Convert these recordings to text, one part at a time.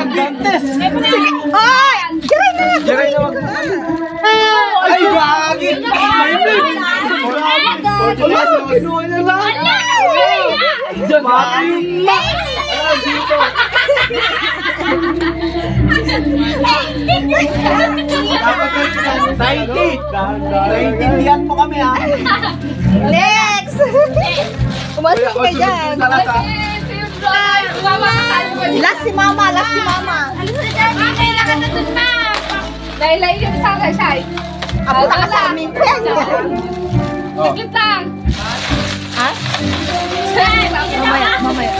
Dantes! Sige! Ay! Giray na! Giray na wag. Ay, gagi! Wala! Kinuha na lang! Diyan, mati! Dito! Naintindihan mo kami ha! Next! Umasok ka dyan! Last si mama! Last si mama! Kailangan na dun na. Dahil lang yung isang siya. Apunta ka sa amin ko yan! Saglit lang. Ha? Mamaya, mamaya.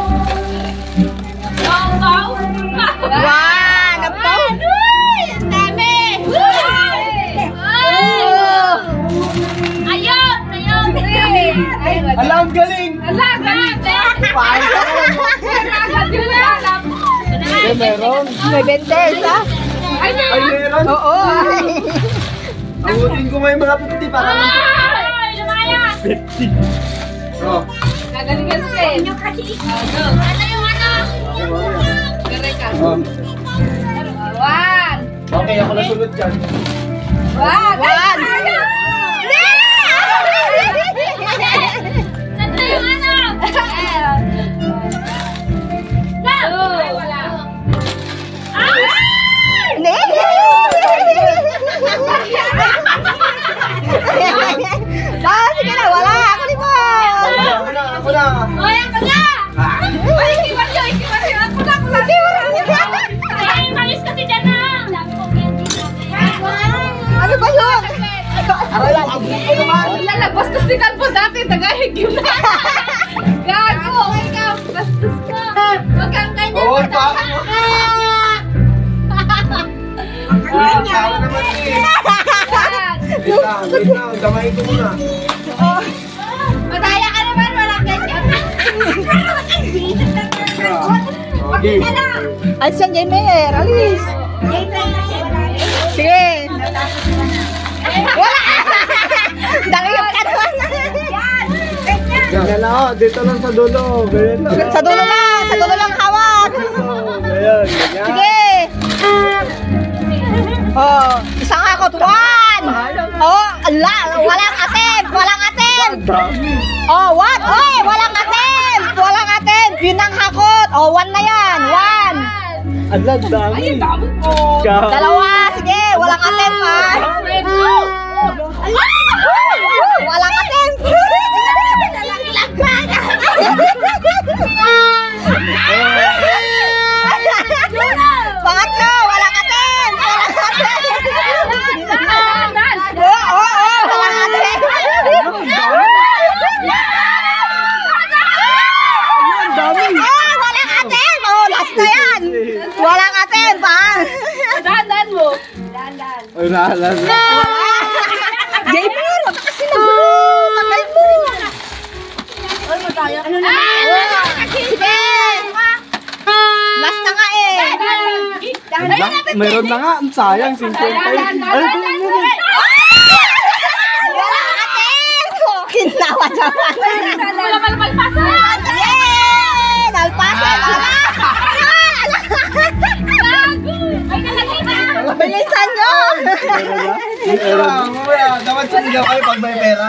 One! Apo! Ang dami! Ayun! Ayun! Ala, ang galing! Ala, grabe! Meron? May bentes, ha? Ay, meron? Oo! Abutin ko may mga 50 para lang. Ay! Lumayas! 50. Oh. Gagalingan ko eh. Ano yung ano? Garay ka. Oh. One! Okay, ako nasunod dyan. One! One! Ano yung ano? Ay, wala. Ah, sige na, wala! Ako ni mo! Ako na! Oy, ako na! Ay, ikiwan yun! Ikiwan yun! Ako na! Ako na! Ay, malis kasi dyan na! Ano ba yun? Aray lang, abot ko naman! Lalabas to si Kalpo dati, tagahig yun na! Gago! Ikaw, bastos ka! Huwag kang ganyan! Oo, pa! Ang sawa naman eh! Wait lang, damay ko muna. Madaya ka naman, walang ganyan! Okay. Alis yan, Jaymer! Alis! Sige! Wala! Dangayot ka naman! Ganyan na ako, dito lang sa dulo. Ganyan lang. Sa dulo lang! Sa dulo lang hawak! Ganyan, ganyan. Sige! Oh, isang akot. One! Oh, ala! Walang attempt! Walang attempt! Oh, what? Oy! Walang attempt! Walang attempt! Yun ang hakot! Oh, one na yan! One! Adlag, dami. Dalawa! Sige! Walang attempt, ha? Walang attempt! Pangatlo! Walang attempt! Walang attempt! Oo! Walang attempt! Oh, walang attempt! Oh, last na yan! Walang attempt, ha? Dahan mo! Ay, nahalan na. Jaymer! Wag kasi nagulo! Tagal mo! Ano na? Sige! Last na nga eh! Meron na nga, ang sayang, 50. Ay, Walang attempt! Oh, kinawa naman! Wala malpasan! Yay! Nalpasan! Ay, nalagay! Bilisan nyo! meron. Dapat sinigaw kayo pag may pera.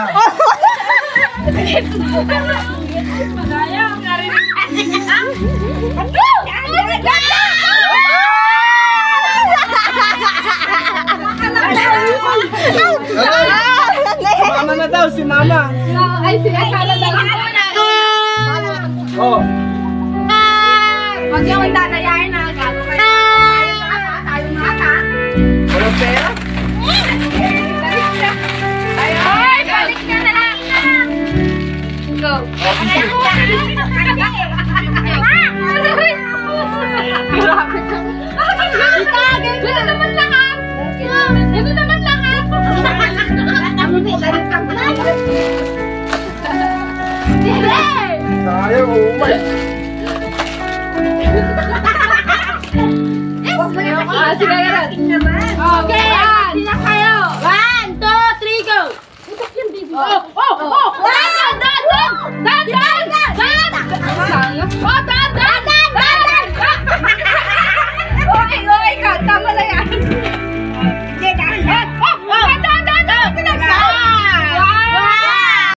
Madaya, ang narinig. Mama na daw, si mama. Ay, sinasala na lang. Oh. Huwag yung dadayain na gago kayo. Tayo na ka. Walang pera? Ay, balik na na lang. Go. Gano'n naman lahat. Gano'n naman lahat. Sayang, oh my. Sige, okay, sila kayo. 1, 2, 3, go. Oh, oh, oh. Dan.